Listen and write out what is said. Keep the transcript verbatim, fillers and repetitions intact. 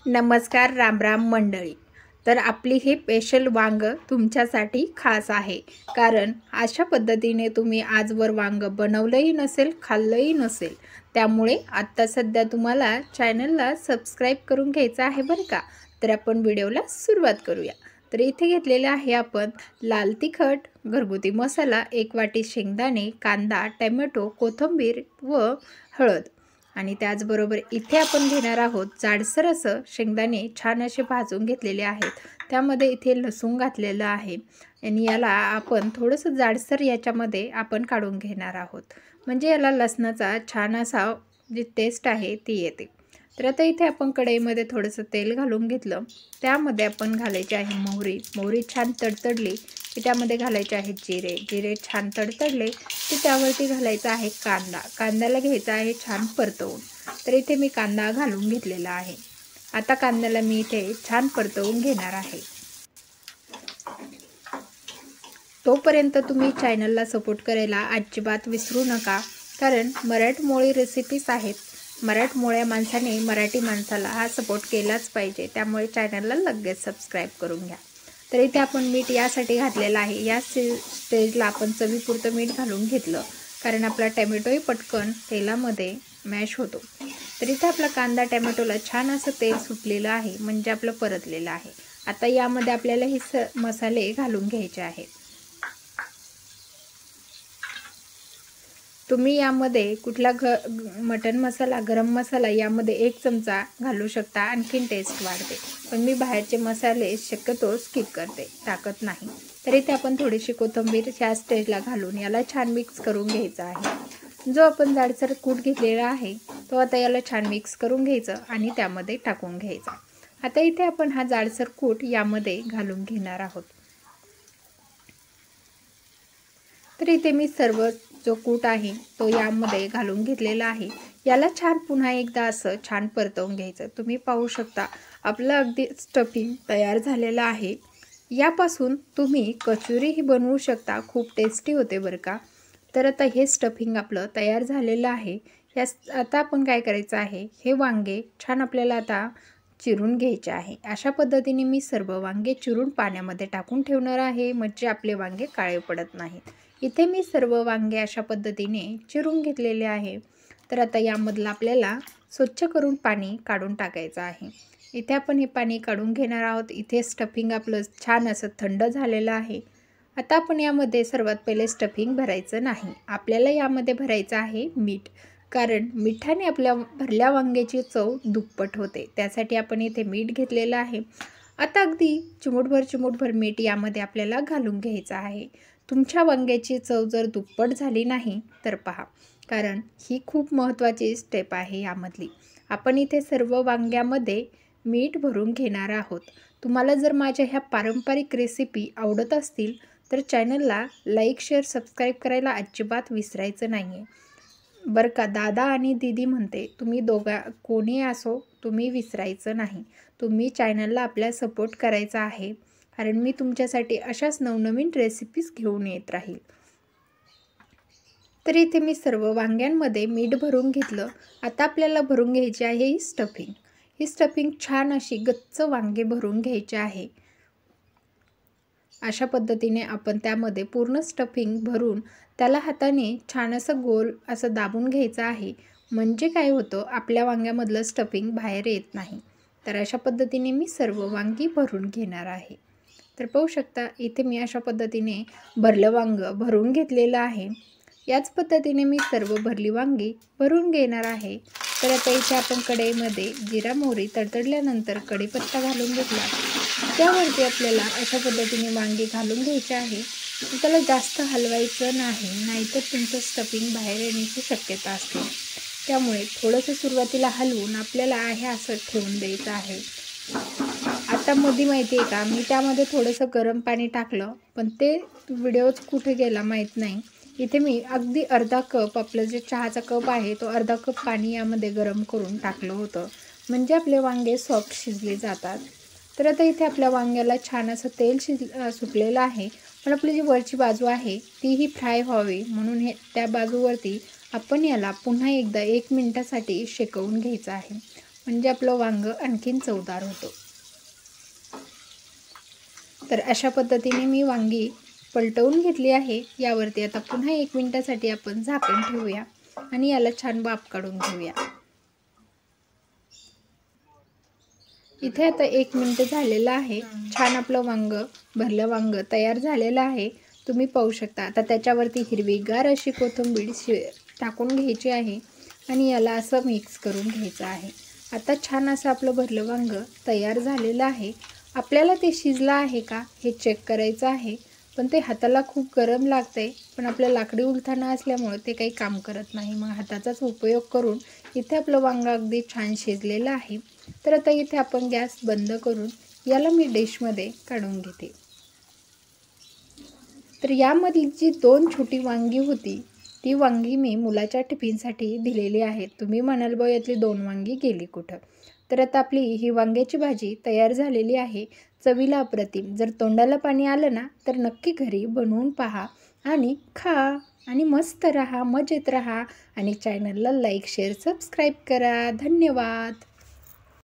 नमस्कार राम राम मंडळी। तर आपली हे स्पेशल वांग तुमच्यासाठी खास आहे, कारण अशा पद्धतीने तुम्ही आजवर वांग बनवलंही नसेल, खाल्लंही नसेल। त्यामुळे आता सध्या तुम्हाला चॅनलला सबस्क्राइब करून घ्यायचं आहे बरं का। तर आपण व्हिडिओला सुरुवात करूया। तर इथे घेतलेले आहे आपण लाल तिखट, घरगुती मसाला, एक वाटी शेंगदाणे, कांदा, टोमॅटो, कोथिंबीर व हळद। आणि त्याचबरोबर इथे आपण घेणार आहोत जाडसर असं शेंगदाणे छान असे भाजून घेतलेले आहेत। त्यामध्ये इथे लसूण घातलेलं आहे आणि याला आपण थोडंसं जाडसर याच्यामध्ये आपण काढून घेणार आहोत, म्हणजे याला लसणाचा छान असा जी टेस्ट आहे ती येते। तर आता इथे आपण कढईमध्ये थोडंसं तेल घालून घेतलं। त्यामध्ये आपण घालायचे आहे मोहरी। मोहरी छान तडतडली की त्यामध्ये घालायचे आहेत जिरे। जिरे छान तडतडले की त्यावरती घालायचा आहे कांदा। कांद्याला घ्यायचा आहे छान परतवून। तर इथे मी कांदा घालून घेतलेला आहे। आता कांद्याला मी इथे छान परतवून घेणार आहे। तोपर्यंत तुम्ही चॅनलला सपोर्ट करायला अजिबात विसरू नका, कारण मराठमोळी रेसिपीज आहेत। मराठमोळ्या माणसाने मराठी माणसाला हा सपोर्ट केलाच पाहिजे, त्यामुळे चॅनलला लगेच सबस्क्राइब करून घ्या। तर इथे आपण मीठ यासाठी घातलेलं आहे, या स्टेजला आपण चवीपुरतं मीठ घालून घेतलं, कारण आपला टोमॅटोही पटकन तेलामध्ये मॅश होतो। तर इथे आपला कांदा टोमॅटोला छान असं तेल सुटलेलं आहे, म्हणजे आपलं परतलेलं आहे। आता यामध्ये आपल्याला हे स मसाले घालून घ्यायचे आहेत। तुम्ही यामध्ये कुठला घ मटन मसाला, गरम मसाला यामध्ये एक चमचा घालू शकता, आणखीन टेस्ट वाढते। पण मी बाहेरचे मसाले शक्यतो स्किप करते, टाकत नाही। तर इथे आपण थोडीशी कोथिंबीर या स्टेजला घालून याला छान मिक्स करून घ्यायचं आहे। जो आपण जाडसर कूट घेतलेला आहे तो आता याला छान मिक्स करून घ्यायचं आणि त्यामध्ये टाकून घ्यायचा। आता इथे आपण हा जाडसर कूट यामध्ये घालून घेणार आहोत। तर इथे मी सर्व जो कूट आहे तो यामध्ये घालून घेतलेला आहे। याला छान पुन्हा एकदा असं छान परतवून घ्यायचं। तुम्ही पाहू शकता आपलं अगदी स्टफिंग तयार झालेलं आहे। यापासून तुम्ही कचोरीही बनवू शकता, खूप टेस्टी होते बरं का। तर आता हे स्टफिंग आपलं तयार झालेलं आहे। या आता आपण काय करायचं आहे, हे वांगे छान आपल्याला आता चिरून घ्यायचे आहे। अशा पद्धतीने मी सर्व वांगे चिरून पाण्यामध्ये टाकून ठेवणार आहे, म्हणजे आपले वांगे काळे पडत नाहीत। इथे मी सर्व वांगे अशा पद्धतीने चिरून घेतलेले आहे। तर आता यामधलं आपल्याला स्वच्छ करून पाणी काढून टाकायचं आहे। इथे आपण हे पाणी काढून घेणार आहोत। इथे स्टफिंग आपलं छान असं थंड झालेलं आहे। आता आपण यामध्ये सर्वात पहिले स्टफिंग भरायचं नाही, आपल्याला यामध्ये भरायचं आहे मीठ, कारण मिठाने आपल्या भरल्या वांग्याची चव दुप्पट होते। त्यासाठी आपण इथे मीठ घेतलेलं आहे। आता अगदी चिमूटभर चिमूटभर मीठ यामध्ये आपल्याला घालून घ्यायचं आहे। तुमच्या वांग्याची चव जर दुप्पट झाली नाही तर पहा, कारण ही खूप महत्त्वाची स्टेप आहे यामधली। आपण इथे सर्व वांग्यामध्ये मीठ भरून घेणार आहोत। तुम्हाला जर माझ्या ह्या पारंपरिक रेसिपी आवडत असतील तर चॅनलला लाईक, शेअर, सबस्क्राईब करायला अजिबात विसरायचं नाही आहे बरं का। दादा आणि दीदी म्हणते, तुम्ही दोघा कोणी असो तुम्ही विसरायचं नाही। तुम्ही चॅनलला आपल्या सपोर्ट करायचा आहे, कारण मी तुमच्यासाठी अशाच नवनवीन रेसिपीज घेऊन येत राहील। तर इथे मी सर्व वांग्यांमध्ये मीठ भरून घेतलं। आता आपल्याला भरून घ्यायची आहे ही स्टफिंग। ही स्टफिंग छान अशी गच्च वांगे भरून घ्यायचे आहे। अशा पद्धतीने आपण त्यामध्ये पूर्ण स्टफिंग भरून त्याला हाताने छान असं गोल असं दाबून घ्यायचं आहे, म्हणजे काय होतं, आपल्या वांग्यामधलं स्टफिंग बाहेर येत नाही। तर अशा पद्धतीने मी सर्व वांगी भरून घेणार आहे। तर पाहू शकता इथे मी अशा पद्धतीने भरलं वांग भरून घेतलेलं आहे। याच पद्धतीने मी सर्व भरली वांगी भरून घेणार आहे। तर आता इथे आपण कढईमध्ये जिरा मोहरी तडतडल्यानंतर कढीपत्ता घालून घेतला। त्यावरती आपल्याला अशा पद्धतीने वांगी घालून घ्यायचे आहे। त्याला जास्त हलवायचं नाही, नाहीतर तुमचं स्टफिंग बाहेर येण्याची शक्यता असते। त्यामुळे थोडंसं सुरुवातीला हलवून आपल्याला आहे असं ठेवून द्यायचं आहे। आता मध्ये माहिती आहे का, मी त्यामध्ये थोडंसं गरम पाणी टाकलं, पण ते व्हिडिओच कुठे गेला माहीत नाही। इथे मी अगदी अर्धा कप, आपलं जे चहाचा कप आहे तो अर्धा कप पाणी यामध्ये गरम करून टाकलं होतं, म्हणजे आपले वांगे सॉफ्ट शिजले जातात। तर आता इथे आपल्या वांग्याला छान असं तेल शिज सुटलेलं आहे, पण आपली जी वरची बाजू आहे तीही फ्राय व्हावी म्हणून हे त्या बाजूवरती आपण याला पुन्हा एकदा एक मिनटासाठी शेकवून घ्यायचं आहे। म्हणजे आपलं वांगं आणखीन चवदार होतं. तर अशा पद्धतीने मी वांगी पलटवून घेतली आहे. यावरती आता पुन्हा एक मिनिटासाठी आपण झाकण ठेवूया आणि याला छान वाफ काढून घेऊया. इथे आता एक मिनिट झालेलं आहे. छान आपलं वांग भरलं वांग तयार झालेलं आहे. तुम्ही पाहू शकता. आता त्याच्यावरती हिरवीगार अशी कोथिंबीर शि टाकून घ्यायची आहे आणि याला असं मिक्स करून घ्यायचं आहे. आता छान असं आपलं भरलं वांग तयार झालेलं आहे. आपल्याला ते शिजलं आहे का हे चेक करायचं आहे. पण ते हाताला खूप गरम लागतंय, पण आपलं लाकडी उलथाणं असल्यामुळे ते काही काम करत नाही. मग हाताचाच उपयोग करून इथे आपलं वांग अगदी छान शिजलेलं आहे. तर आता इथे आपण गॅस बंद करून याला मी डिशमध्ये काढून घेते. तर यामधली जी दोन छोटी वांगी होती ती वांगी मी मुलाच्या टिफिनसाठी दिलेली आहेत. तुम्ही म्हणाल बा यातली दोन वांगी गेली कुठं. तर आता आपली ही वांग्याची भाजी तयार झालेली आहे. चवीला अप्रतिम. जर तोंडाला पाणी आलं ना तर नक्की घरी बनवून पहा आणि खा आणि मस्त राहा, मजेत राहा आणि चॅनलला लाईक शेअर सबस्क्राईब करा. धन्यवाद.